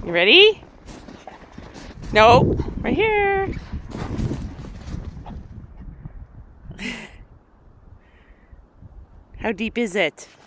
You ready? No, right here. How deep is it?